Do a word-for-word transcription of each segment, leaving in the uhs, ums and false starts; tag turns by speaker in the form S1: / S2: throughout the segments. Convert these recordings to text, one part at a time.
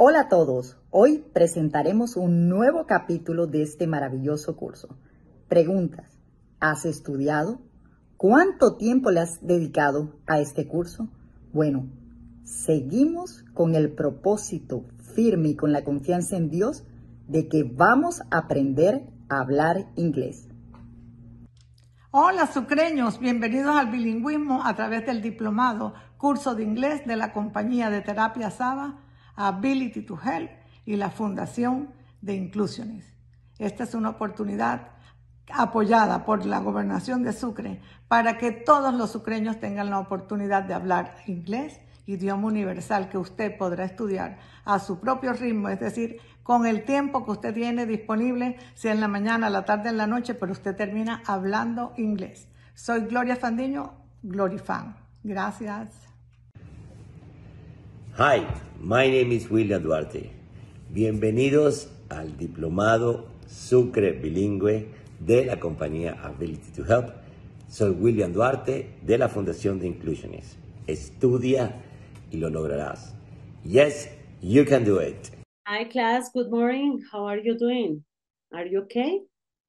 S1: Hola a todos, hoy presentaremos un nuevo capítulo de este maravilloso curso. Preguntas, ¿has estudiado? ¿Cuánto tiempo le has dedicado a este curso? Bueno, seguimos con el propósito firme y con la confianza en Dios de que vamos a aprender a hablar inglés.
S2: Hola sucreños, bienvenidos al bilingüismo a través del diplomado Curso de Inglés de la compañía de terapia Saba, Ability to Help y la Fundación de Inclusiones. Esta es una oportunidad apoyada por la Gobernación de Sucre para que todos los sucreños tengan la oportunidad de hablar inglés, idioma universal que usted podrá estudiar a su propio ritmo, es decir, con el tiempo que usted tiene disponible, sea en la mañana, la tarde, en la noche, pero usted termina hablando inglés. Soy Gloria Fandiño, Glorifan. Gracias.
S3: Hi, my name is William Duarte. Bienvenidos al diplomado Sucre Bilingüe de la compañía Ability to Help. Soy William Duarte de la Fundación de Inclusiones. Estudia y lo lograrás. Yes, you can do it.
S4: Hi class, good morning. How are you doing? Are you okay?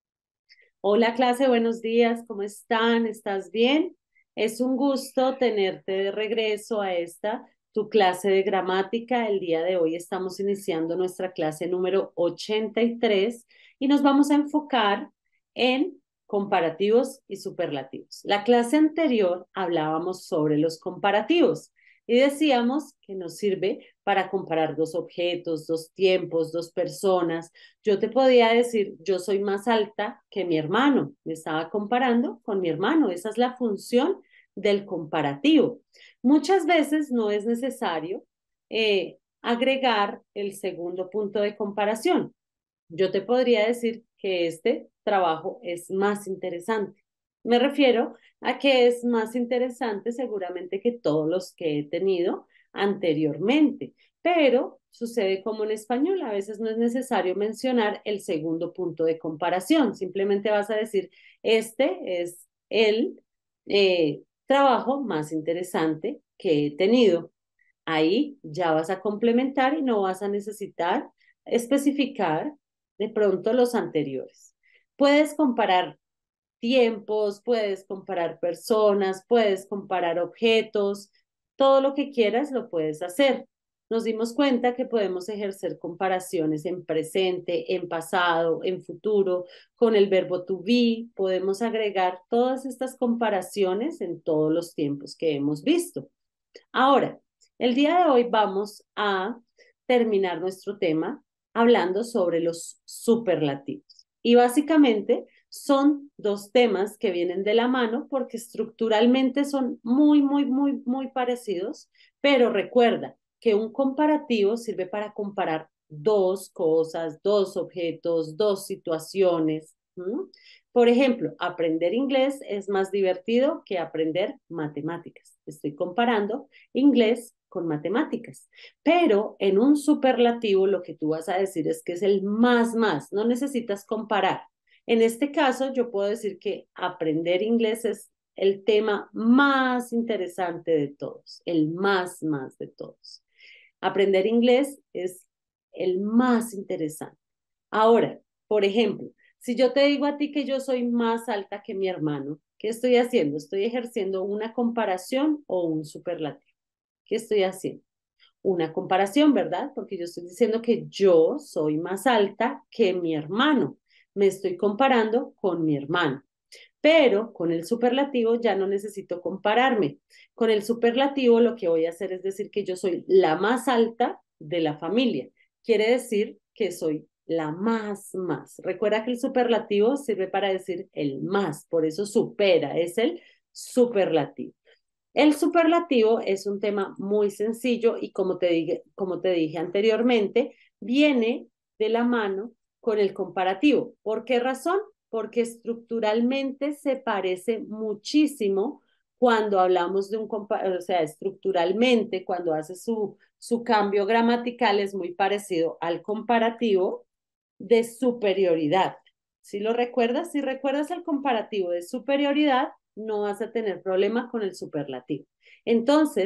S4: Hola clase, buenos días. ¿Cómo están? ¿Estás bien? Es un gusto tenerte de regreso a esta, tu clase de gramática. El día de hoy estamos iniciando nuestra clase número ochenta y tres y nos vamos a enfocar en comparativos y superlativos. La clase anterior hablábamos sobre los comparativos y decíamos que nos sirve para comparar dos objetos, dos tiempos, dos personas. Yo te podía decir, yo soy más alta que mi hermano. Me estaba comparando con mi hermano. Esa es la función del comparativo. Muchas veces no es necesario eh, agregar el segundo punto de comparación. Yo te podría decir que este trabajo es más interesante. Me refiero a que es más interesante seguramente que todos los que he tenido anteriormente, pero sucede como en español, a veces no es necesario mencionar el segundo punto de comparación, simplemente vas a decir, este es el eh, trabajo más interesante que he tenido. Ahí ya vas a complementar y no vas a necesitar especificar de pronto los anteriores. Puedes comparar tiempos, puedes comparar personas, puedes comparar objetos, todo lo que quieras lo puedes hacer. Nos dimos cuenta que podemos ejercer comparaciones en presente, en pasado, en futuro, con el verbo to be, podemos agregar todas estas comparaciones en todos los tiempos que hemos visto. Ahora, el día de hoy vamos a terminar nuestro tema hablando sobre los superlativos. Y básicamente son dos temas que vienen de la mano porque estructuralmente son muy, muy, muy, muy parecidos, pero recuerda que un comparativo sirve para comparar dos cosas, dos objetos, dos situaciones. ¿Mm? Por ejemplo, aprender inglés es más divertido que aprender matemáticas. Estoy comparando inglés con matemáticas. Pero en un superlativo lo que tú vas a decir es que es el más, más. No necesitas comparar. En este caso, yo puedo decir que aprender inglés es el tema más interesante de todos, el más, más de todos. Aprender inglés es el más interesante. Ahora, por ejemplo, si yo te digo a ti que yo soy más alta que mi hermano, ¿qué estoy haciendo? ¿Estoy ejerciendo una comparación o un superlativo? ¿Qué estoy haciendo? Una comparación, ¿verdad? Porque yo estoy diciendo que yo soy más alta que mi hermano. Me estoy comparando con mi hermano. Pero con el superlativo ya no necesito compararme. Con el superlativo lo que voy a hacer es decir que yo soy la más alta de la familia. Quiere decir que soy la más, más. Recuerda que el superlativo sirve para decir el más, por eso supera, es el superlativo. El superlativo es un tema muy sencillo y como te dije, como te dije anteriormente, viene de la mano con el comparativo. ¿Por qué razón? Porque estructuralmente se parece muchísimo cuando hablamos de un comparativo, o sea, estructuralmente, cuando hace su, su cambio gramatical es muy parecido al comparativo de superioridad. ¿Sí lo recuerdas? Si recuerdas el comparativo de superioridad, no vas a tener problema con el superlativo. Entonces,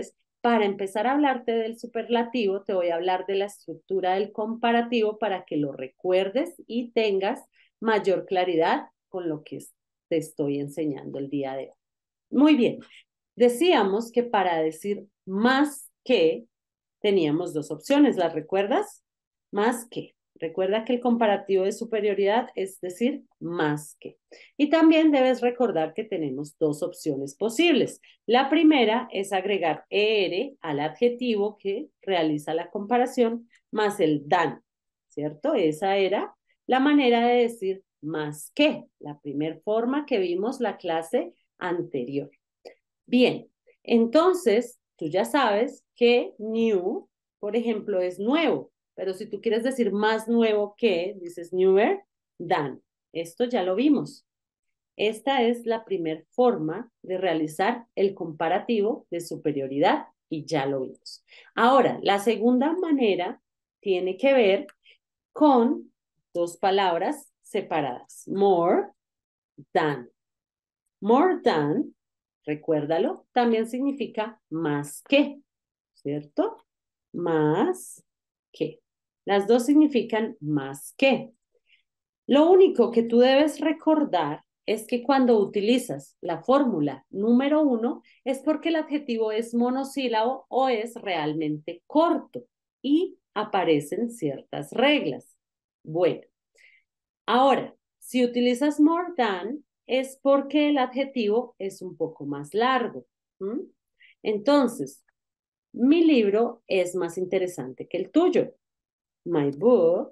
S4: para empezar a hablarte del superlativo, te voy a hablar de la estructura del comparativo para que lo recuerdes y tengas mayor claridad con lo que te estoy enseñando el día de hoy. Muy bien, decíamos que para decir más que teníamos dos opciones, ¿las recuerdas? Más que. Recuerda que el comparativo de superioridad es decir más que. Y también debes recordar que tenemos dos opciones posibles. La primera es agregar er al adjetivo que realiza la comparación más el than, ¿cierto? Esa era la manera de decir más que, la primera forma que vimos la clase anterior. Bien, entonces tú ya sabes que new, por ejemplo, es nuevo. Pero si tú quieres decir más nuevo que, dices newer than. Esto ya lo vimos. Esta es la primera forma de realizar el comparativo de superioridad y ya lo vimos. Ahora, la segunda manera tiene que ver con dos palabras separadas. More than. More than, recuérdalo, también significa más que, ¿cierto? Más que. Las dos significan más que. Lo único que tú debes recordar es que cuando utilizas la fórmula número uno es porque el adjetivo es monosílabo o es realmente corto y aparecen ciertas reglas. Bueno, ahora, si utilizas more than es porque el adjetivo es un poco más largo. ¿Mm? Entonces, mi libro es más interesante que el tuyo. My book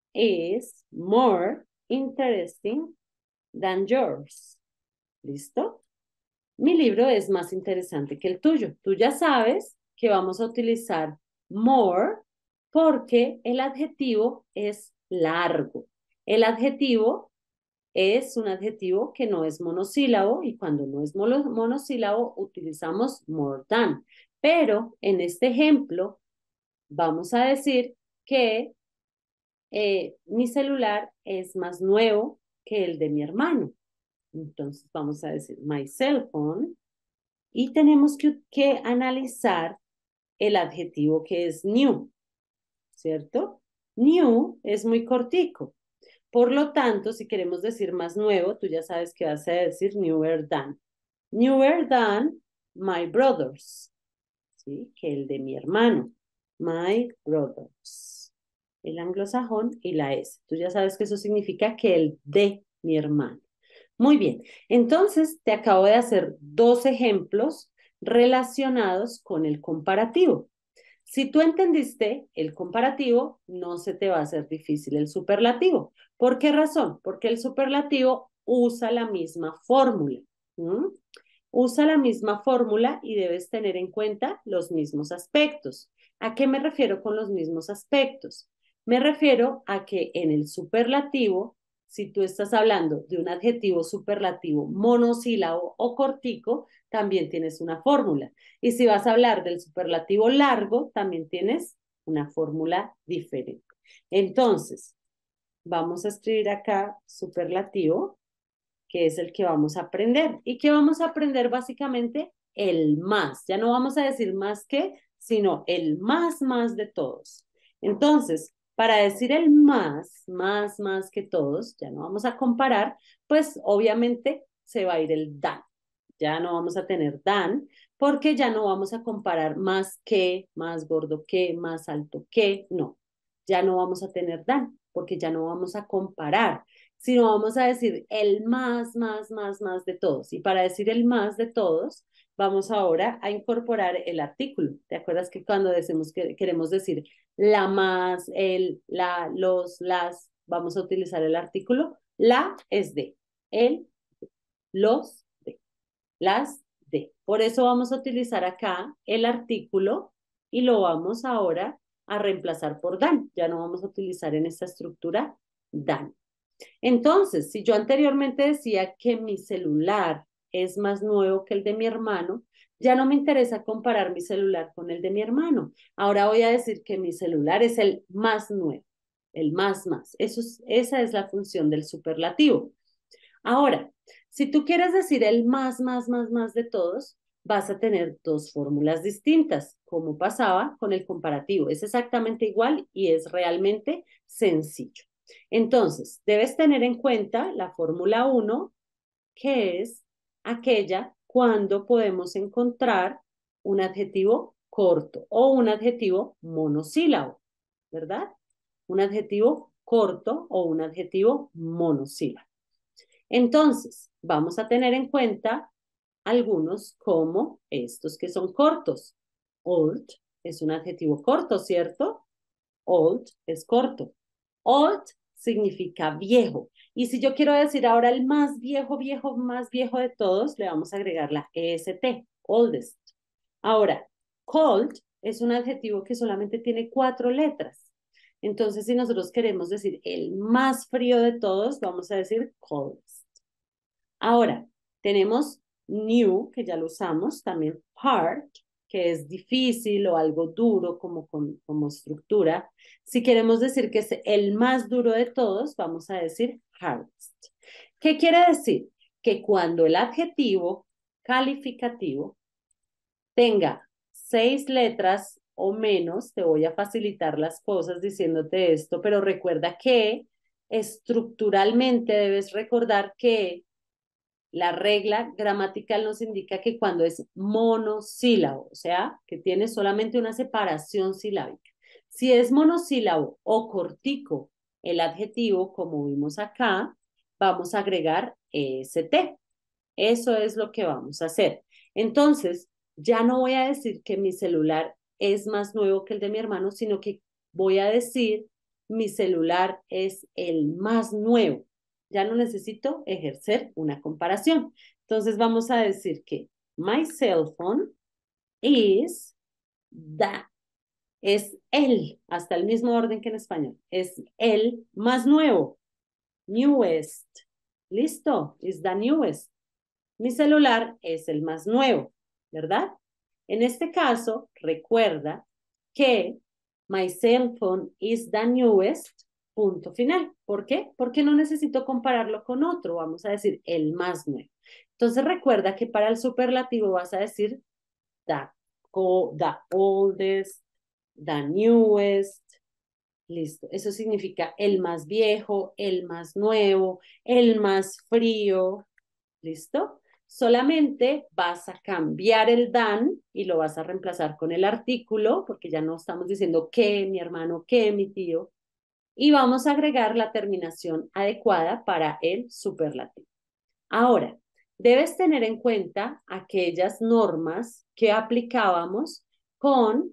S4: is more interesting than yours. ¿Listo? Mi libro es más interesante que el tuyo. Tú ya sabes que vamos a utilizar more porque el adjetivo es largo. El adjetivo es un adjetivo que no es monosílabo y cuando no es monosílabo utilizamos more than. Pero en este ejemplo vamos a decir que eh, mi celular es más nuevo que el de mi hermano. Entonces vamos a decir my cell phone y tenemos que, que analizar el adjetivo que es new, ¿cierto? New es muy cortico. Por lo tanto, si queremos decir más nuevo, tú ya sabes que vas a decir newer than. Newer than my brothers, ¿sí? Que el de mi hermano. My brothers. El anglosajón y la S. Tú ya sabes que eso significa que el de mi hermano. Muy bien. Entonces, te acabo de hacer dos ejemplos relacionados con el comparativo. Si tú entendiste el comparativo, no se te va a hacer difícil el superlativo. ¿Por qué razón? Porque el superlativo usa la misma fórmula. ¿Mm? Usa la misma fórmula y debes tener en cuenta los mismos aspectos. ¿A qué me refiero con los mismos aspectos? Me refiero a que en el superlativo, si tú estás hablando de un adjetivo superlativo monosílabo o cortico, también tienes una fórmula. Y si vas a hablar del superlativo largo, también tienes una fórmula diferente. Entonces, vamos a escribir acá superlativo, que es el que vamos a aprender. ¿Y qué vamos a aprender básicamente? El más. Ya no vamos a decir más que, sino el más, más de todos. Entonces, para decir el más, más, más que todos, ya no vamos a comparar, pues obviamente se va a ir el than. Ya no vamos a tener than, porque ya no vamos a comparar más que, más gordo que, más alto que, no. Ya no vamos a tener than, porque ya no vamos a comparar, sino vamos a decir el más, más, más, más de todos. Y para decir el más de todos, vamos ahora a incorporar el artículo. ¿Te acuerdas que cuando decimos que queremos decir la más, el, la, los, las, vamos a utilizar el artículo? La es de, el, los, de, las, de. Por eso vamos a utilizar acá el artículo y lo vamos ahora a reemplazar por than. Ya no vamos a utilizar en esta estructura than. Entonces, si yo anteriormente decía que mi celular es más nuevo que el de mi hermano, ya no me interesa comparar mi celular con el de mi hermano. Ahora voy a decir que mi celular es el más nuevo, el más más. Eso es, esa es la función del superlativo. Ahora, si tú quieres decir el más, más, más, más de todos, vas a tener dos fórmulas distintas, como pasaba con el comparativo. Es exactamente igual y es realmente sencillo. Entonces, debes tener en cuenta la fórmula uno, que es aquella cuando podemos encontrar un adjetivo corto o un adjetivo monosílabo, ¿verdad? Un adjetivo corto o un adjetivo monosílabo. Entonces, vamos a tener en cuenta algunos como estos que son cortos. Old es un adjetivo corto, ¿cierto? Old es corto. Old significa viejo. Y si yo quiero decir ahora el más viejo, viejo, más viejo de todos, le vamos a agregar la est, oldest. Ahora, cold es un adjetivo que solamente tiene cuatro letras. Entonces, si nosotros queremos decir el más frío de todos, vamos a decir coldest. Ahora, tenemos new, que ya lo usamos, también hard, que es difícil o algo duro como, como, como estructura. Si queremos decir que es el más duro de todos, vamos a decir hardest. ¿Qué quiere decir? Que cuando el adjetivo calificativo tenga seis letras o menos, te voy a facilitar las cosas diciéndote esto, pero recuerda que estructuralmente debes recordar que la regla gramatical nos indica que cuando es monosílabo, o sea, que tiene solamente una separación silábica. Si es monosílabo o cortico el adjetivo, como vimos acá, vamos a agregar est. Eso es lo que vamos a hacer. Entonces, ya no voy a decir que mi celular es más nuevo que el de mi hermano, sino que voy a decir mi celular es el más nuevo. Ya no necesito ejercer una comparación. Entonces vamos a decir que my cell phone is the, es el, hasta el mismo orden que en español, es el más nuevo, newest. ¿Listo? Is the newest. Mi celular es el más nuevo, ¿verdad? En este caso, recuerda que my cell phone is the newest, punto final. ¿Por qué? Porque no necesito compararlo con otro, vamos a decir el más nuevo. Entonces recuerda que para el superlativo vas a decir the, the oldest, the newest. Listo, eso significa el más viejo, el más nuevo, el más frío. ¿Listo? Solamente vas a cambiar el dan y lo vas a reemplazar con el artículo, porque ya no estamos diciendo que mi hermano, que mi tío, y vamos a agregar la terminación adecuada para el superlativo. Ahora, debes tener en cuenta aquellas normas que aplicábamos con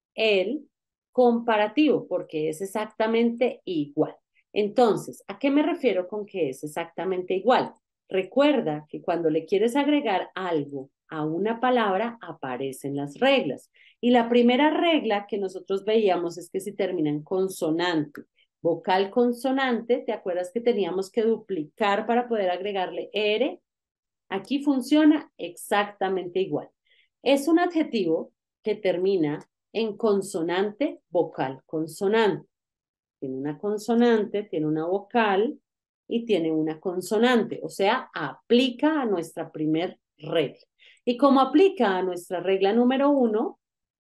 S4: el comparativo, porque es exactamente igual. Entonces, ¿a qué me refiero con que es exactamente igual? Recuerda que cuando le quieres agregar algo a una palabra, aparecen las reglas. Y la primera regla que nosotros veíamos es que si termina en consonante, vocal consonante, ¿te acuerdas que teníamos que duplicar para poder agregarle er? Aquí funciona exactamente igual. Es un adjetivo que termina en consonante, vocal, consonante. Tiene una consonante, tiene una vocal y tiene una consonante. O sea, aplica a nuestra primer regla. Y como aplica a nuestra regla número uno,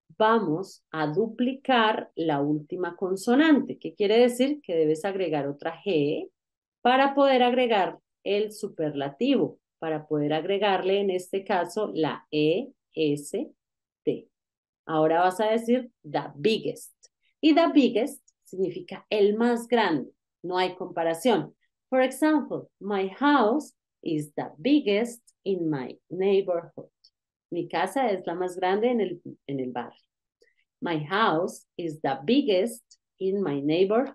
S4: vamos a duplicar la última consonante. ¿Qué quiere decir? Que debes agregar otra G para poder agregar el superlativo, para poder agregarle en este caso la E, S, T. Ahora vas a decir the biggest. Y the biggest significa el más grande. No hay comparación. For example, my house is the biggest in my neighborhood. Mi casa es la más grande en el, en el barrio. My house is the biggest in my neighborhood.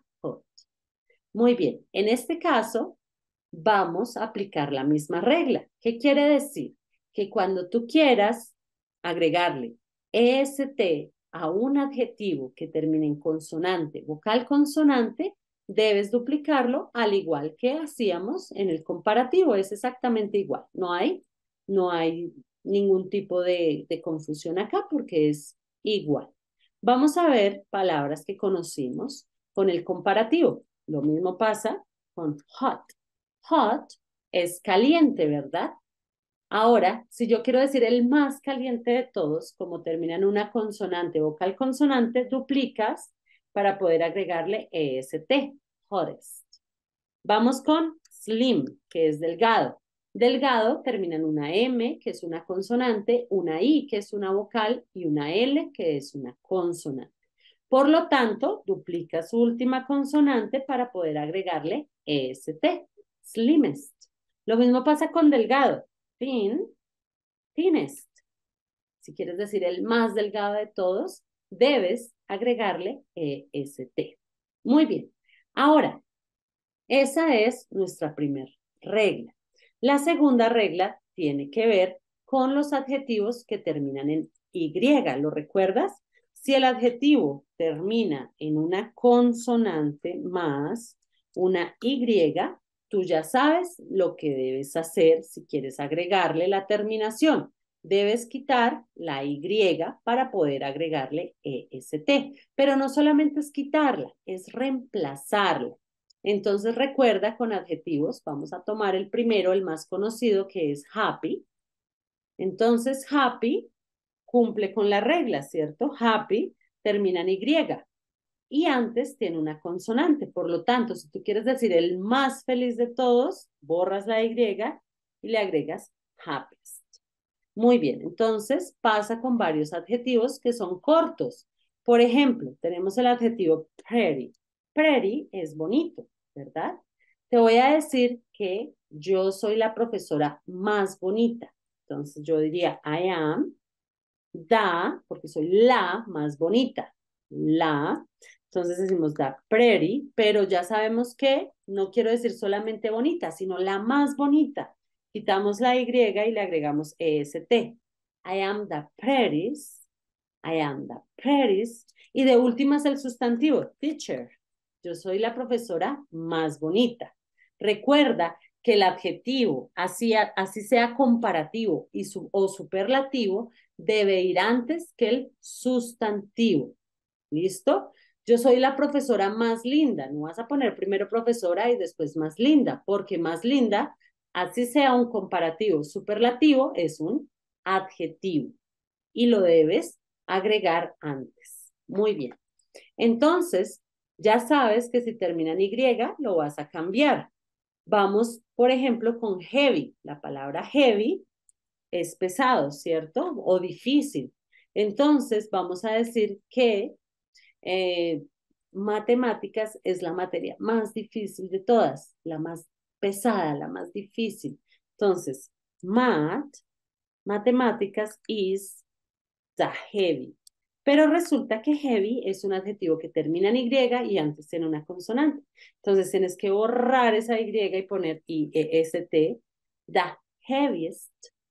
S4: Muy bien. En este caso, vamos a aplicar la misma regla. ¿Qué quiere decir? Que cuando tú quieras agregarle est a un adjetivo que termine en consonante, vocal consonante, debes duplicarlo al igual que hacíamos en el comparativo. Es exactamente igual. No hay, no hay ningún tipo de, de confusión acá porque es igual. Vamos a ver palabras que conocimos con el comparativo. Lo mismo pasa con hot. Hot es caliente, ¿verdad? Ahora, si yo quiero decir el más caliente de todos, como termina en una consonante vocal consonante, duplicas para poder agregarle est, hottest. Vamos con slim, que es delgado. Delgado termina en una M, que es una consonante, una I, que es una vocal, y una L, que es una consonante. Por lo tanto, duplica su última consonante para poder agregarle est, slimmest. Lo mismo pasa con delgado, thin, thinnest. Si quieres decir el más delgado de todos, debes agregarle est. Muy bien. Ahora, esa es nuestra primera regla. La segunda regla tiene que ver con los adjetivos que terminan en Y. ¿Lo recuerdas? Si el adjetivo termina en una consonante más una Y, tú ya sabes lo que debes hacer si quieres agregarle la terminación. Debes quitar la Y para poder agregarle est. Pero no solamente es quitarla, es reemplazarla. Entonces recuerda con adjetivos, vamos a tomar el primero, el más conocido, que es happy. Entonces happy cumple con la regla, ¿cierto? Happy termina en Y y antes tiene una consonante. Por lo tanto, si tú quieres decir el más feliz de todos, borras la Y y le agregas happiest. Muy bien, entonces pasa con varios adjetivos que son cortos. Por ejemplo, tenemos el adjetivo pretty. Pretty es bonito, ¿verdad? Te voy a decir que yo soy la profesora más bonita. Entonces yo diría I am the, porque soy la más bonita. La. Entonces decimos the pretty, pero ya sabemos que no quiero decir solamente bonita, sino la más bonita. Quitamos la Y y le agregamos est. I am the prettiest. I am the prettiest. Y de últimas el sustantivo, teacher. Yo soy la profesora más bonita. Recuerda que el adjetivo, así, así sea comparativo y su, o superlativo, debe ir antes que el sustantivo. ¿Listo? Yo soy la profesora más linda. No vas a poner primero profesora y después más linda, porque más linda, así sea un comparativo superlativo, es un adjetivo. Y lo debes agregar antes. Muy bien. Entonces, ya sabes que si termina en Y, lo vas a cambiar. Vamos, por ejemplo, con heavy. La palabra heavy es pesado, ¿cierto? O difícil. Entonces, vamos a decir que eh, matemáticas es la materia más difícil de todas, la más pesada, la más difícil. Entonces, math, matemáticas is the heavy. Pero resulta que heavy es un adjetivo que termina en Y y antes tiene una consonante. Entonces tienes que borrar esa Y y poner I E S T, the heaviest,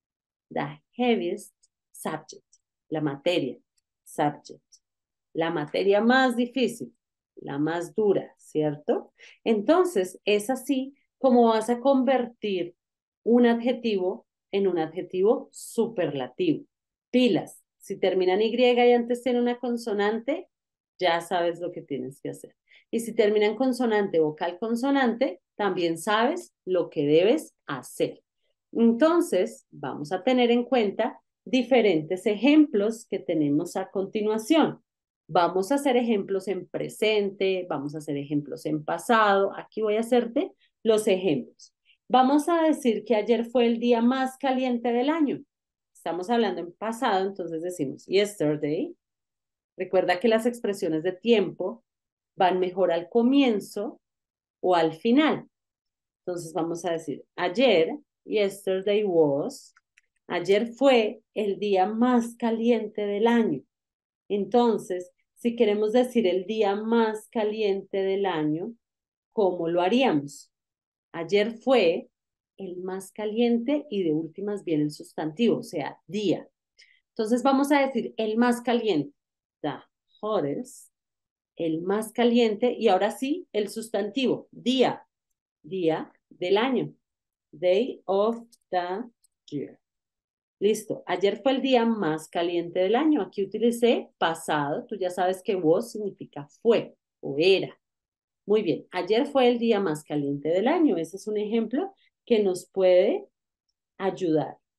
S4: the heaviest subject, la materia, subject, la materia más difícil, la más dura, ¿cierto? Entonces es así como vas a convertir un adjetivo en un adjetivo superlativo. Pilas. Si termina en Y y antes tiene una consonante, ya sabes lo que tienes que hacer. Y si termina en consonante, vocal, consonante, también sabes lo que debes hacer. Entonces, vamos a tener en cuenta diferentes ejemplos que tenemos a continuación. Vamos a hacer ejemplos en presente, vamos a hacer ejemplos en pasado. Aquí voy a hacerte los ejemplos. Vamos a decir que ayer fue el día más caliente del año. Estamos hablando en pasado, entonces decimos yesterday. Recuerda que las expresiones de tiempo van mejor al comienzo o al final. Entonces vamos a decir ayer, yesterday was, ayer fue el día más caliente del año. Entonces, si queremos decir el día más caliente del año, ¿cómo lo haríamos? Ayer fue el más caliente y de últimas viene el sustantivo, o sea, día. Entonces vamos a decir el más caliente, the hottest, el más caliente, y ahora sí, el sustantivo, día, día del año, day of the year. Listo, ayer fue el día más caliente del año. Aquí utilicé pasado, tú ya sabes que was significa fue o era. Muy bien, ayer fue el día más caliente del año. Ese es un ejemplo que nos puede ayudar.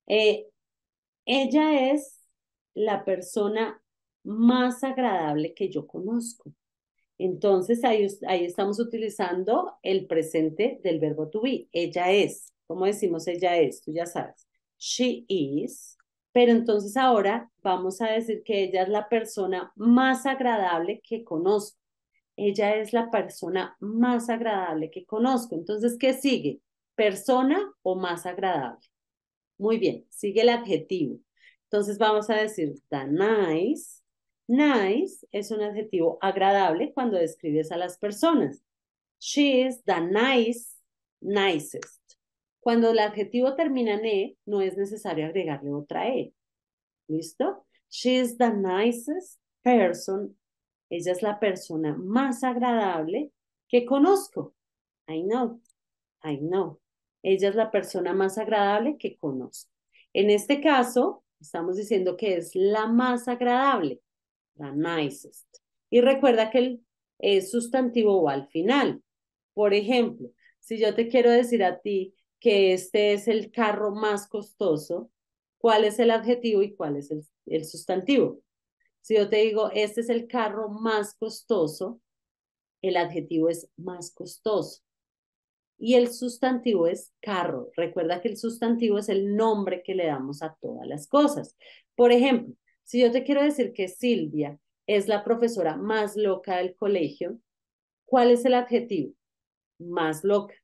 S4: Eh, ella es la persona más agradable que yo conozco. Entonces ahí, ahí estamos utilizando el presente del verbo to be. Ella es. ¿Cómo decimos ella es? Tú ya sabes. She is. Pero entonces ahora vamos a decir que ella es la persona más agradable que conozco. Ella es la persona más agradable que conozco. Entonces, ¿qué sigue? ¿Persona o más agradable? Muy bien, sigue el adjetivo. Entonces vamos a decir the nice. Nice es un adjetivo agradable cuando describes a las personas. She is the nice, nicest. Cuando el adjetivo termina en E, no es necesario agregarle otra E. ¿Listo? She is the nicest person. Ella es la persona más agradable que conozco. I know, I know. Ella es la persona más agradable que conozco. En este caso, estamos diciendo que es la más agradable, la nicest. Y recuerda que el es sustantivo va al final. Por ejemplo, si yo te quiero decir a ti que este es el carro más costoso, ¿cuál es el adjetivo y cuál es el, el sustantivo? Si yo te digo, este es el carro más costoso, el adjetivo es más costoso. Y el sustantivo es carro. Recuerda que el sustantivo es el nombre que le damos a todas las cosas. Por ejemplo, si yo te quiero decir que Silvia es la profesora más loca del colegio, ¿cuál es el adjetivo? Más loca.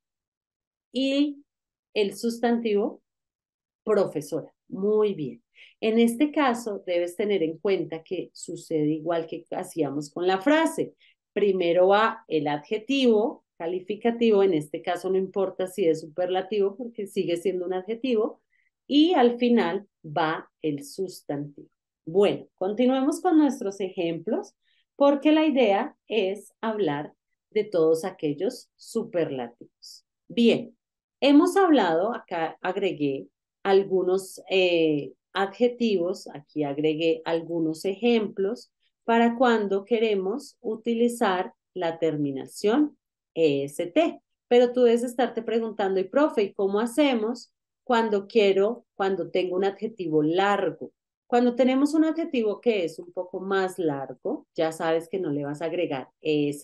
S4: Y el sustantivo, profesora. Muy bien. En este caso, debes tener en cuenta que sucede igual que hacíamos con la frase. Primero va el adjetivo calificativo, en este caso no importa si es superlativo porque sigue siendo un adjetivo, y al final va el sustantivo. Bueno, continuemos con nuestros ejemplos porque la idea es hablar de todos aquellos superlativos. Bien, hemos hablado, acá agregué algunos eh, adjetivos, aquí agregué algunos ejemplos para cuando queremos utilizar la terminación est. Pero tú debes estarte preguntando, y profe, ¿y cómo hacemos cuando quiero, cuando tengo un adjetivo largo? Cuando tenemos un adjetivo que es un poco más largo, ya sabes que no le vas a agregar est.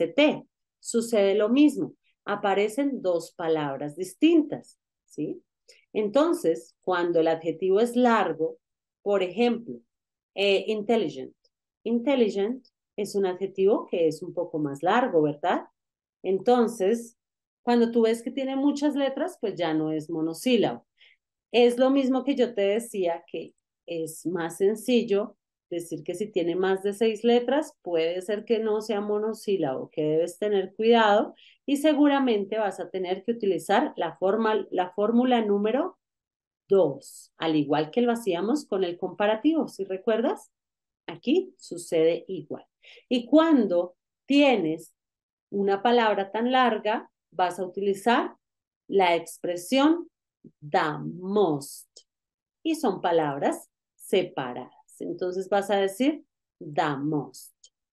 S4: Sucede lo mismo, aparecen dos palabras distintas, ¿sí? Entonces, cuando el adjetivo es largo, por ejemplo, eh, intelligent. Intelligent es un adjetivo que es un poco más largo, ¿verdad? Entonces, cuando tú ves que tiene muchas letras, pues ya no es monosílabo. Es lo mismo que yo te decía que es más sencillo decir que si tiene más de seis letras, puede ser que no sea monosílabo, que debes tener cuidado y seguramente vas a tener que utilizar la, forma, la fórmula número dos, al igual que lo hacíamos con el comparativo, ¿sí recuerdas? Aquí sucede igual. Y cuando tienes una palabra tan larga, vas a utilizar la expresión the most. Y son palabras separadas. Entonces vas a decir the most.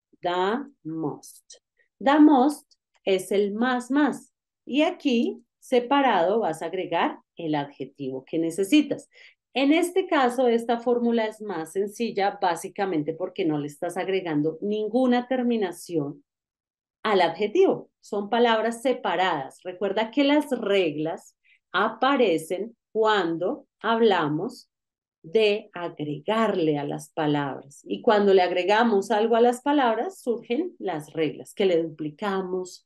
S4: The most. The most es el más más. Y aquí, separado, vas a agregar el adjetivo que necesitas. En este caso, esta fórmula es más sencilla, básicamente porque no le estás agregando ninguna terminación al adjetivo. Son palabras separadas. Recuerda que las reglas aparecen cuando hablamos de agregarle a las palabras. Y cuando le agregamos algo a las palabras, surgen las reglas, que le duplicamos,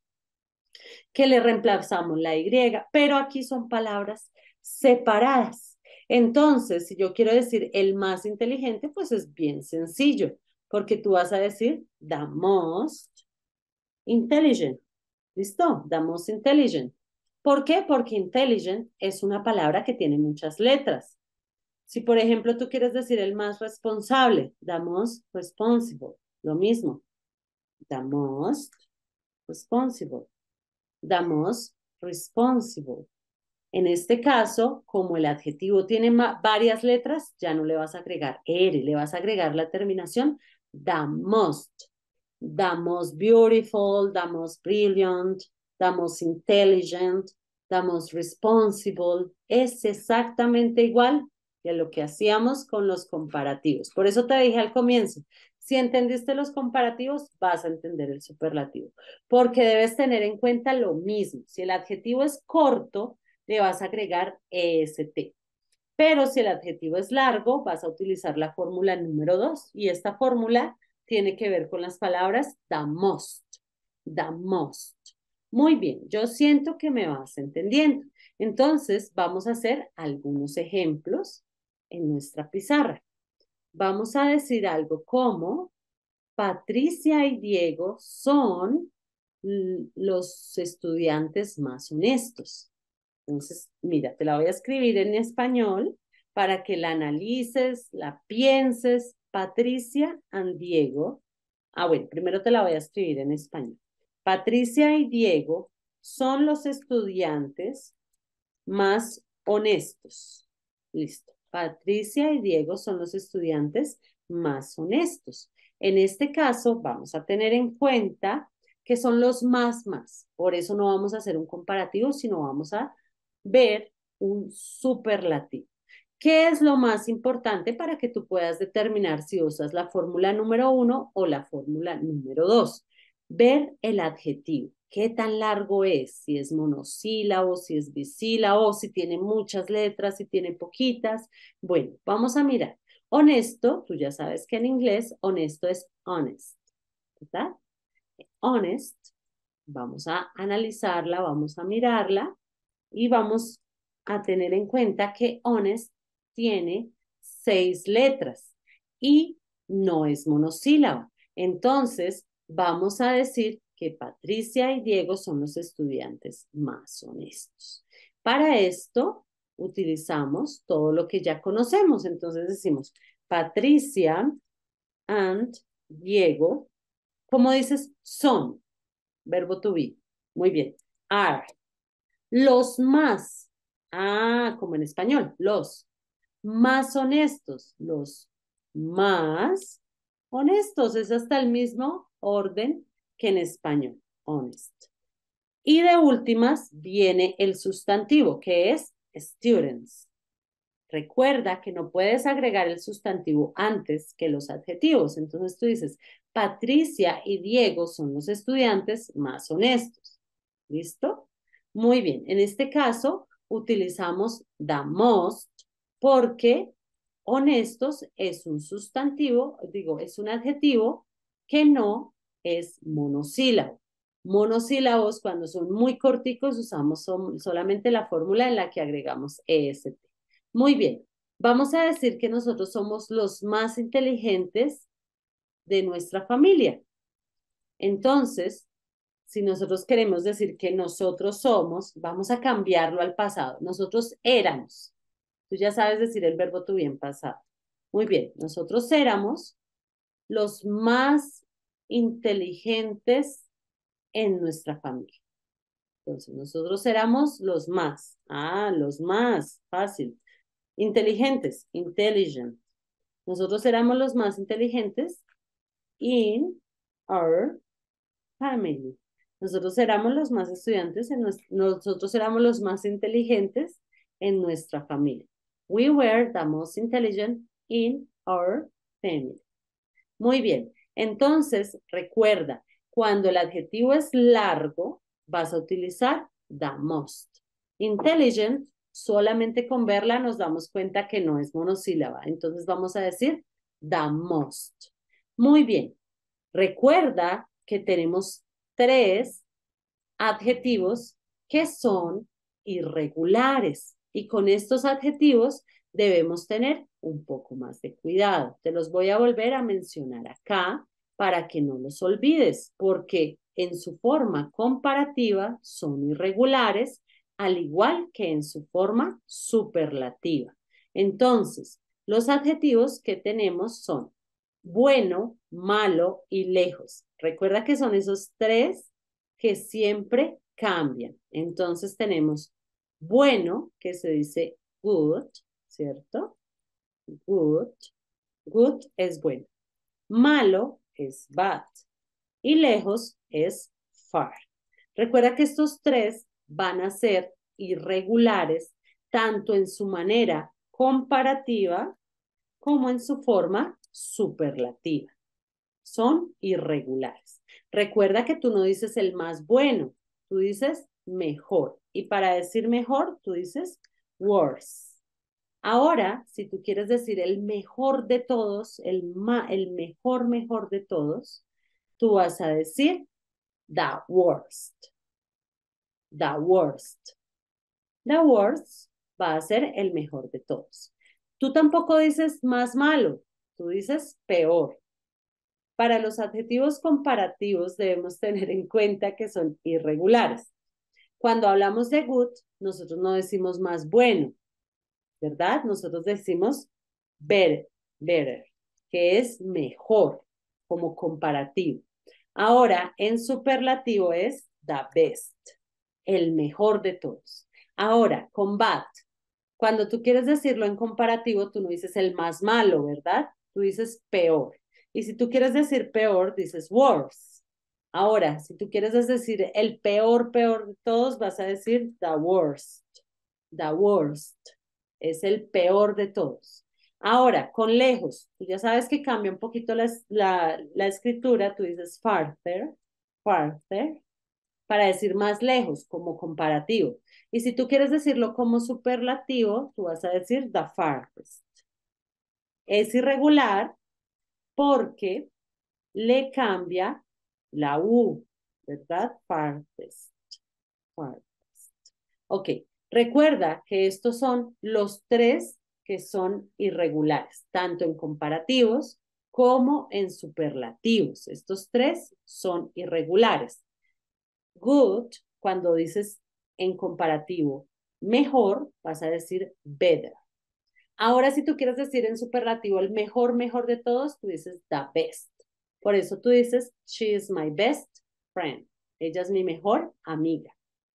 S4: que le reemplazamos la Y, pero aquí son palabras separadas. Entonces, si yo quiero decir el más inteligente, pues es bien sencillo, porque tú vas a decir the most intelligent. ¿Listo? The most intelligent. ¿Por qué? Porque intelligent es una palabra que tiene muchas letras. Si, por ejemplo, tú quieres decir el más responsable, the most responsible, lo mismo. The most responsible. The most responsible. En este caso, como el adjetivo tiene varias letras, ya no le vas a agregar er, le vas a agregar la terminación the most. The most beautiful, the most brilliant, the most intelligent, the most responsible. Es exactamente igual que lo que hacíamos con los comparativos. Por eso te dije al comienzo, si entendiste los comparativos, vas a entender el superlativo, porque debes tener en cuenta lo mismo. Si el adjetivo es corto, le vas a agregar est. Pero si el adjetivo es largo, vas a utilizar la fórmula número dos. Y esta fórmula tiene que ver con las palabras the most. The most. Muy bien, yo siento que me vas entendiendo. Entonces, vamos a hacer algunos ejemplos en nuestra pizarra. Vamos a decir algo como, Patricia y Diego son los estudiantes más honestos. Entonces, mira, te la voy a escribir en español para que la analices, la pienses. Patricia y Diego. Ah, bueno, primero te la voy a escribir en español. Patricia y Diego son los estudiantes más honestos. Listo. Patricia y Diego son los estudiantes más honestos. En este caso, vamos a tener en cuenta que son los más más. Por eso no vamos a hacer un comparativo, sino vamos a ver un superlativo. ¿Qué es lo más importante para que tú puedas determinar si usas la fórmula número uno o la fórmula número dos? Ver el adjetivo. ¿Qué tan largo es? Si es monosílabo, si es bisílabo, si tiene muchas letras, si tiene poquitas. Bueno, vamos a mirar. Honesto, tú ya sabes que en inglés honesto es honest, ¿verdad? Honest, vamos a analizarla, vamos a mirarla y vamos a tener en cuenta que honest tiene seis letras y no es monosílaba. Entonces, vamos a decir que Patricia y Diego son los estudiantes más honestos. Para esto, utilizamos todo lo que ya conocemos. Entonces decimos, Patricia and Diego, ¿cómo dices? Son, verbo to be. Muy bien. Are. Los más, ah, como en español, los más honestos, los más honestos, es hasta el mismo orden que en español, honest. Y de últimas viene el sustantivo, que es students. Recuerda que no puedes agregar el sustantivo antes que los adjetivos. Entonces tú dices, Patricia y Diego son los estudiantes más honestos. ¿Listo? Muy bien. En este caso, utilizamos the most porque honestos es un sustantivo, digo, es un adjetivo que no es monosílabo. Monosílabos, cuando son muy corticos, usamos son, solamente la fórmula en la que agregamos est. Muy bien, vamos a decir que nosotros somos los más inteligentes de nuestra familia. Entonces, si nosotros queremos decir que nosotros somos, vamos a cambiarlo al pasado. Nosotros éramos. Tú ya sabes decir el verbo to be en pasado. Muy bien, nosotros éramos los más inteligentes en nuestra familia. Entonces, nosotros éramos los más. Ah, los más. Fácil. Inteligentes. Intelligent. Nosotros éramos los más inteligentes in our family. Nosotros éramos los más estudiantes, en nuestro, nosotros éramos los más inteligentes en nuestra familia. We were the most intelligent in our family. Muy bien. Entonces, recuerda, cuando el adjetivo es largo, vas a utilizar the most. Intelligent, solamente con verla nos damos cuenta que no es monosílaba. Entonces vamos a decir the most. Muy bien. Recuerda que tenemos tres adjetivos que son irregulares. Y con estos adjetivos debemos tener un poco más de cuidado. Te los voy a volver a mencionar acá para que no los olvides, porque en su forma comparativa son irregulares, al igual que en su forma superlativa. Entonces, los adjetivos que tenemos son bueno, malo y lejos. Recuerda que son esos tres que siempre cambian. Entonces tenemos bueno, que se dice good, ¿cierto? Good. Good es bueno. Malo es bad. Y lejos es far. Recuerda que estos tres van a ser irregulares tanto en su manera comparativa como en su forma superlativa. Son irregulares. Recuerda que tú no dices el más bueno, tú dices mejor. Y para decir mejor, tú dices worse. Ahora, si tú quieres decir el mejor de todos, el, ma el mejor, mejor de todos, tú vas a decir the worst. The worst. The worst va a ser el mejor de todos. Tú tampoco dices más malo, tú dices peor. Para los adjetivos comparativos debemos tener en cuenta que son irregulares. Cuando hablamos de good, nosotros no decimos más bueno, ¿verdad? Nosotros decimos better, better, que es mejor, como comparativo. Ahora, en superlativo es the best, el mejor de todos. Ahora, con bad, cuando tú quieres decirlo en comparativo, tú no dices el más malo, ¿verdad? Tú dices peor. Y si tú quieres decir peor, dices worse. Ahora, si tú quieres decir el peor, peor de todos, vas a decir the worst. The worst. Es el peor de todos. Ahora, con lejos, tú ya sabes que cambia un poquito la, la, la escritura, tú dices farther, farther, para decir más lejos, como comparativo. Y si tú quieres decirlo como superlativo, tú vas a decir the farthest. Es irregular porque le cambia la U, ¿verdad? Farthest. Farthest. Ok, recuerda que estos son los tres que son irregulares, tanto en comparativos como en superlativos. Estos tres son irregulares. Good, cuando dices en comparativo mejor, vas a decir better. Ahora, si tú quieres decir en superlativo el mejor, mejor de todos, tú dices the best. Por eso tú dices, she is my best friend. Ella es mi mejor amiga.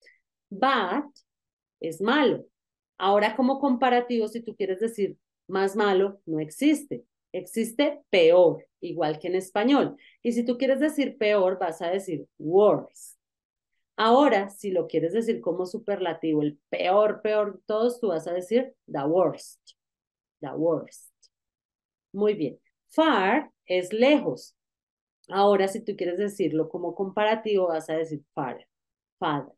S4: Bad es malo. Ahora, como comparativo, si tú quieres decir más malo, no existe. Existe peor, igual que en español. Y si tú quieres decir peor, vas a decir worse. Ahora, si lo quieres decir como superlativo, el peor, peor de todos, tú vas a decir the worst. The worst. Muy bien. Far es lejos. Ahora, si tú quieres decirlo como comparativo, vas a decir far. Father.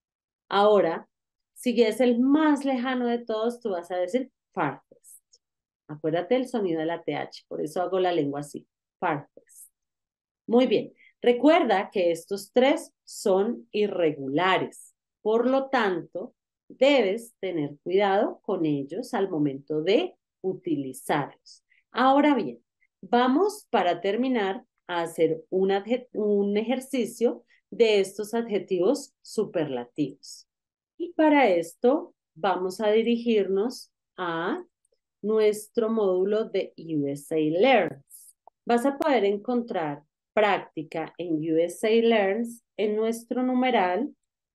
S4: Ahora, si es el más lejano de todos, tú vas a decir farthest. Acuérdate el sonido de la T H, por eso hago la lengua así. Farthest. Muy bien. Recuerda que estos tres son irregulares. Por lo tanto, debes tener cuidado con ellos al momento de utilizarlos. Ahora bien, vamos para terminar a hacer un, un ejercicio de estos adjetivos superlativos. Y para esto vamos a dirigirnos a nuestro módulo de U S A Learns. Vas a poder encontrar práctica en U S A Learns en nuestro numeral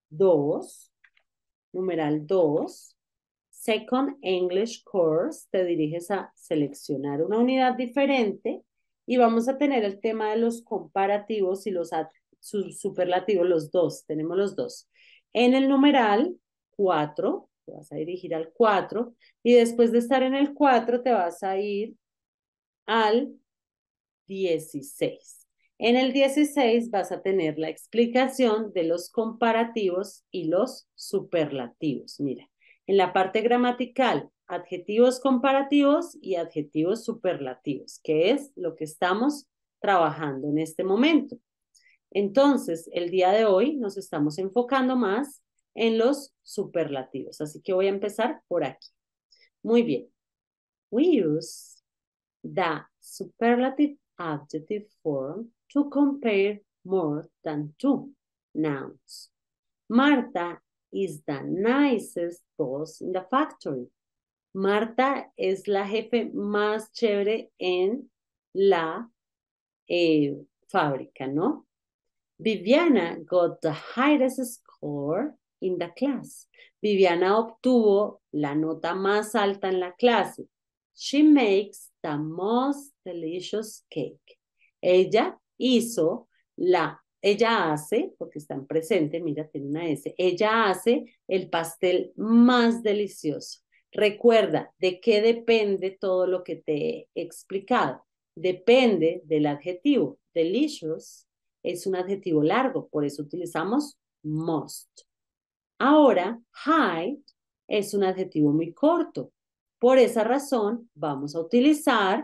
S4: dos, numeral dos, Second English Course. Te diriges a seleccionar una unidad diferente y vamos a tener el tema de los comparativos y los superlativos, los dos, tenemos los dos. En el numeral cuatro, te vas a dirigir al cuatro y después de estar en el cuatro te vas a ir al dieciséis. En el dieciséis vas a tener la explicación de los comparativos y los superlativos. Mira, en la parte gramatical, adjetivos comparativos y adjetivos superlativos, que es lo que estamos trabajando en este momento. Entonces, el día de hoy nos estamos enfocando más en los superlativos, así que voy a empezar por aquí. Muy bien. We use the superlative adjective form to compare more than two nouns. Marta is the nicest boss in the factory. Marta es la jefe más chévere en la eh, fábrica, ¿no? Viviana got the highest score in the class. Viviana obtuvo la nota más alta en la clase. She makes the most delicious cake. Ella hizo la, ella hace, porque está en presente, mira, tiene una S, ella hace el pastel más delicioso. Recuerda, ¿de qué depende todo lo que te he explicado? Depende del adjetivo. Delicious es un adjetivo largo, por eso utilizamos must. Ahora, hide es un adjetivo muy corto. Por esa razón, vamos a utilizar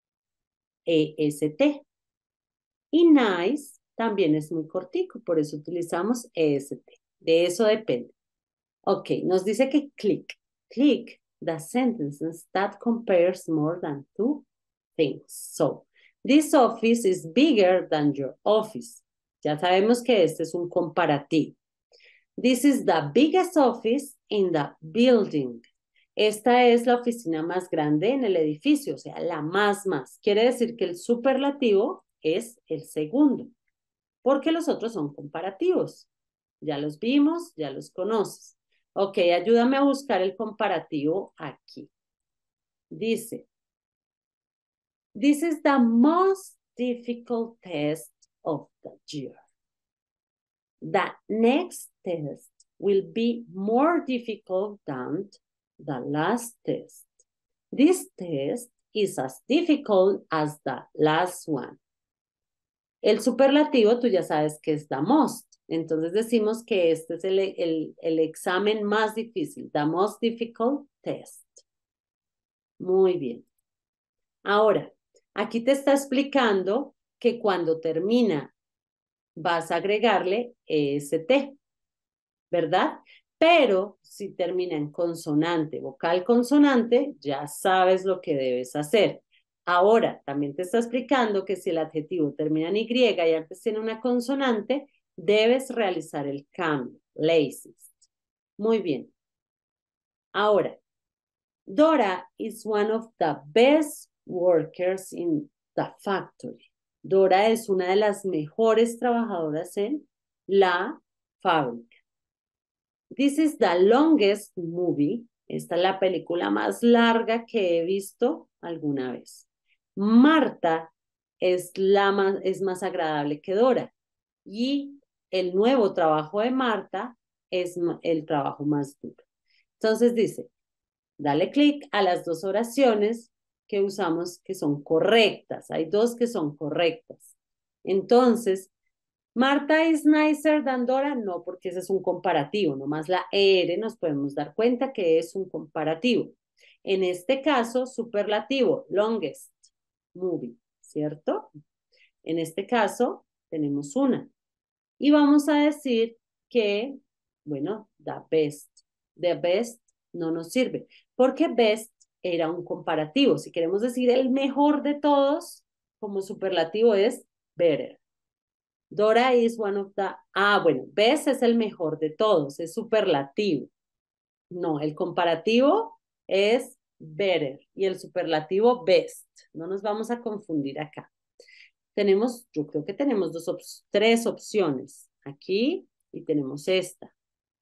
S4: est. Y nice también es muy cortico, por eso utilizamos est. De eso depende. Ok, nos dice que click. Click the sentences that compares more than two things. So, this office is bigger than your office. Ya sabemos que este es un comparativo. This is the biggest office in the building. Esta es la oficina más grande en el edificio, o sea, la más más. Quiere decir que el superlativo es el segundo, porque los otros son comparativos. Ya los vimos, ya los conoces. Ok, ayúdame a buscar el comparativo aquí. Dice, this is the most difficult test of the year. The next test will be more difficult than the last test. This test is as difficult as the last one. El superlativo, tú ya sabes que es the most. Entonces decimos que este es el, el, el examen más difícil, the most difficult test. Muy bien. Ahora, aquí te está explicando que cuando termina vas a agregarle est, ¿verdad? Pero si termina en consonante, vocal consonante, ya sabes lo que debes hacer. Ahora, también te está explicando que si el adjetivo termina en Y y antes tiene una consonante, debes realizar el cambio, laziest. Muy bien. Ahora, Dora is one of the best workers in the factory. Dora es una de las mejores trabajadoras en la fábrica. This is the longest movie. Esta es la película más larga que he visto alguna vez. Marta es, la más, es más agradable que Dora. Y el nuevo trabajo de Marta es el trabajo más duro. Entonces dice, dale clic a las dos oraciones que usamos que son correctas. Hay dos que son correctas. Entonces, Marta is nicer than Dora, no, porque ese es un comparativo, nomás la er nos podemos dar cuenta que es un comparativo. En este caso, superlativo, longest movie, ¿cierto? En este caso, tenemos una. Y vamos a decir que, bueno, the best. The best no nos sirve, porque best era un comparativo. Si queremos decir el mejor de todos, como superlativo es better. Dora is one of the... Ah, bueno, best es el mejor de todos, es superlativo. No, el comparativo es better y el superlativo best. No nos vamos a confundir acá. Tenemos, yo creo que tenemos dos op tres opciones. Aquí y tenemos esta.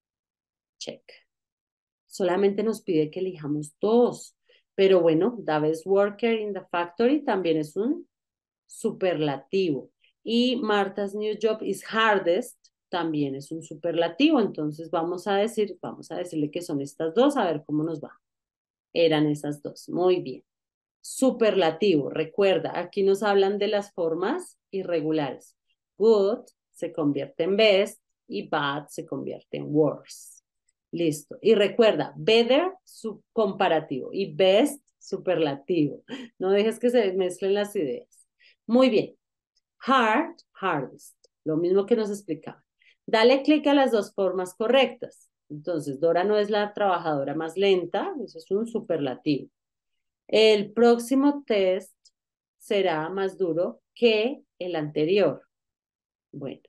S4: Check. Solamente nos pide que elijamos dos. Pero bueno, the best worker in the factory también es un superlativo. Y Martha's new job is hardest también es un superlativo. Entonces vamos a decir, vamos a decirle que son estas dos, a ver cómo nos va. Eran esas dos. Muy bien. Superlativo, recuerda, aquí nos hablan de las formas irregulares. Good se convierte en best y bad se convierte en worse. Listo. Y recuerda, better, comparativo y best, superlativo. No dejes que se mezclen las ideas. Muy bien. Hard, hardest. Lo mismo que nos explicaba. Dale clic a las dos formas correctas. Entonces, Dora no es la trabajadora más lenta, eso es un superlativo. El próximo test será más duro que el anterior. Bueno,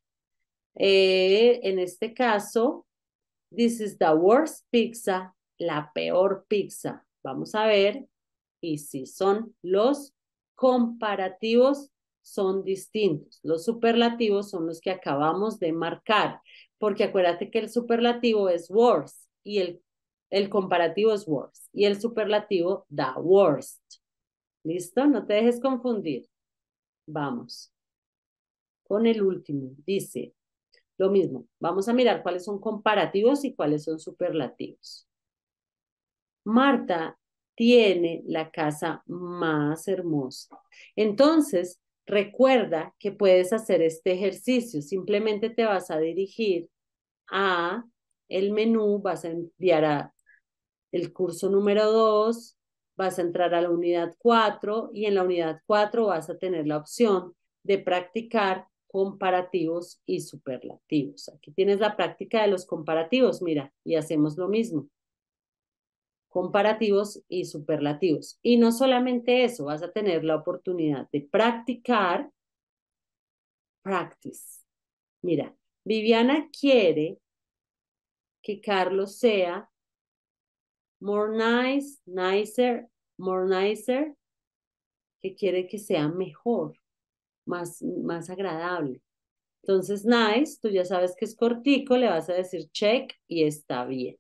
S4: eh, en este caso, this is the worst pizza, la peor pizza. Vamos a ver, y si son los comparativos, son distintos. Los superlativos son los que acabamos de marcar, porque acuérdate que el superlativo es worse y el, el comparativo es worse y el superlativo the worst. ¿Listo? No te dejes confundir. Vamos. Con el último. Dice lo mismo. Vamos a mirar cuáles son comparativos y cuáles son superlativos. Marta tiene la casa más hermosa. Entonces, recuerda que puedes hacer este ejercicio. Simplemente te vas a dirigir a el menú, vas a enviar a el curso número dos, vas a entrar a la unidad cuatro y en la unidad cuatro vas a tener la opción de practicar comparativos y superlativos. Aquí tienes la práctica de los comparativos, mira, y hacemos lo mismo. Comparativos y superlativos. Y no solamente eso, vas a tener la oportunidad de practicar, practice. Mira, Viviana quiere que Carlos sea more nice, nicer, more nicer, que quiere que sea mejor, más, más agradable. Entonces, nice, tú ya sabes que es cortico, le vas a decir check y está bien.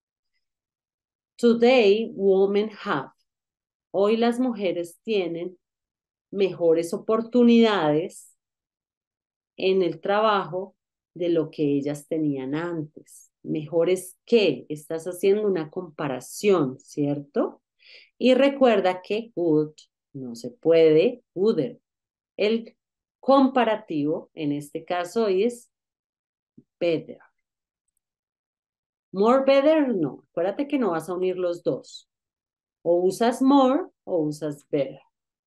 S4: Today, women have. Hoy las mujeres tienen mejores oportunidades en el trabajo de lo que ellas tenían antes. Mejores que, estás haciendo una comparación, ¿cierto? Y recuerda que good no se puede, gooder. El comparativo, en este caso, es better. More better, no. Acuérdate que no vas a unir los dos. O usas more o usas better.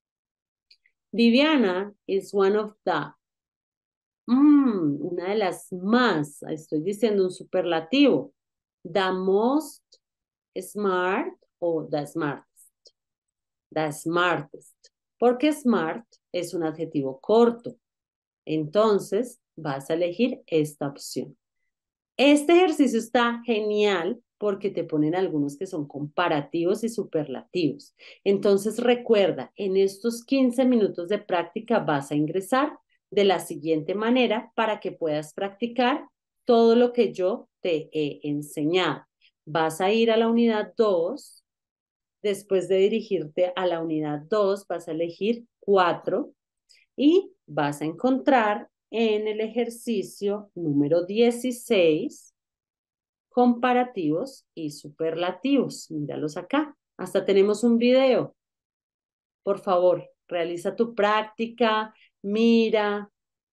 S4: Viviana is one of the. Mm, una de las más, estoy diciendo un superlativo. The most smart o the smartest. The smartest. Porque smart es un adjetivo corto. Entonces, vas a elegir esta opción. Este ejercicio está genial porque te ponen algunos que son comparativos y superlativos. Entonces, recuerda, en estos quince minutos de práctica vas a ingresar de la siguiente manera para que puedas practicar todo lo que yo te he enseñado. Vas a ir a la unidad dos. Después de dirigirte a la unidad dos, vas a elegir cuatro y vas a encontrar en el ejercicio número dieciséis comparativos y superlativos. Míralos acá. Hasta tenemos un video. Por favor, realiza tu práctica, mira.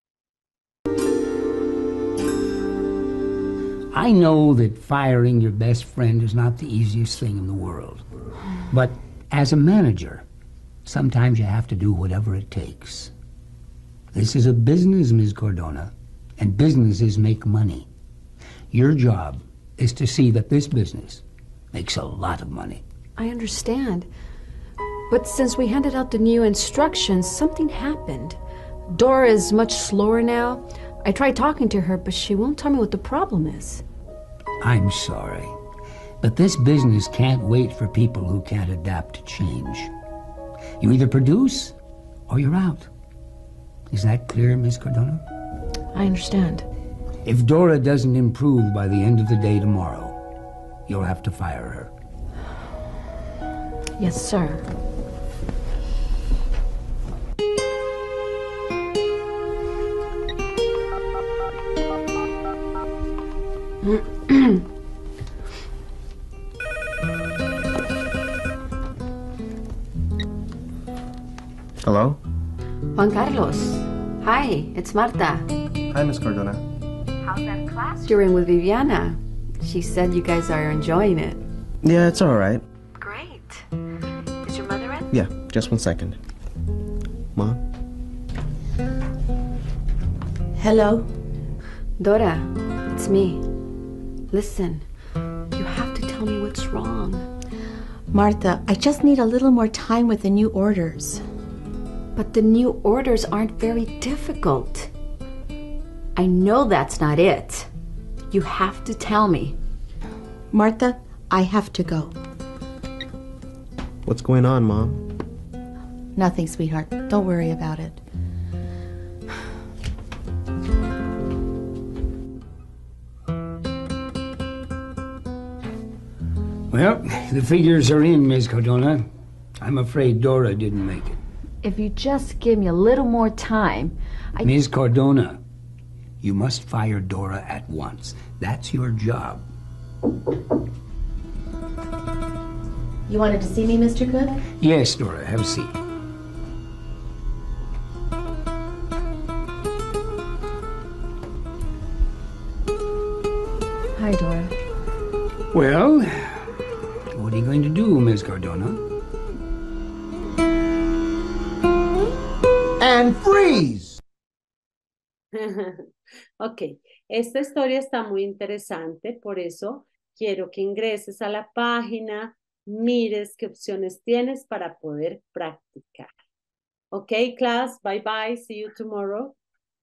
S5: I know that firing your best friend is not the easiest thing in the world. But as a manager, sometimes you have to do whatever it takes. This is a business, Miz Cordona, and businesses make money. Your job is to see that this business makes a lot of money.
S6: I understand. But since we handed out the new instructions, something happened. Dora is much slower now. I tried talking to her, but she won't tell me what the problem is.
S5: I'm sorry, but this business can't wait for people who can't adapt to change. You either produce or you're out. Is that clear, Miz Cordona?
S6: I understand.
S5: If Dora doesn't improve by the end of the day tomorrow, you'll have to fire her.
S6: Yes, sir.
S7: Hello?
S6: Juan Carlos. Hi, it's Marta.
S7: Hi, Miss Cordona.
S6: How's that class you're in with Viviana? She said you guys are enjoying it.
S7: Yeah, it's all right.
S6: Great. Is your mother in?
S7: Yeah, just one second. Mom?
S8: Hello?
S6: Dora, it's me. Listen, you have to tell me what's wrong.
S8: Martha, I just need a little more time with the new orders.
S6: But the new orders aren't very difficult. I know that's not it. You have to tell me.
S8: Martha, I have to go.
S7: What's going on, Mom?
S8: Nothing, sweetheart. Don't worry about it.
S5: Well, the figures are in, Miz Cordona. I'm afraid Dora didn't make it.
S6: If you just give me a little more time, I...
S5: Miz Cordona, you must fire Dora at once. That's your job.
S8: You wanted to see me, Mister Cook?
S5: Yes, Dora, have a seat.
S6: Hi, Dora.
S5: Well, what are you going to do, Miss Cardona?
S9: And freeze!
S4: Ok, esta historia está muy interesante, por eso quiero que ingreses a la página, mires qué opciones tienes para poder practicar. Ok, class, bye bye, see you tomorrow.